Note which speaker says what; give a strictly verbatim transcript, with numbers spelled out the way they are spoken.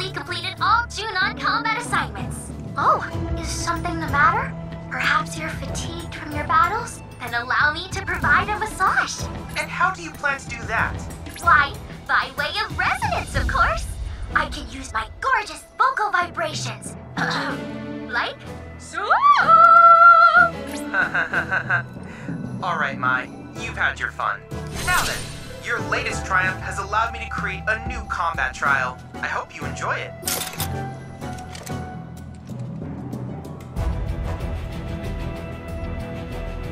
Speaker 1: successfully completed all Junon combat assignments. Oh, is something the matter? Perhaps you're fatigued from your battles? Then allow me to provide a massage.
Speaker 2: And how do you plan to do that?
Speaker 1: Why, by way of resonance, of course. I can use my gorgeous vocal vibrations. Like so.
Speaker 2: Alright, Mai, you've had your fun. Now then, your latest triumph has allowed me to create a new combat trial. I hope you enjoy it.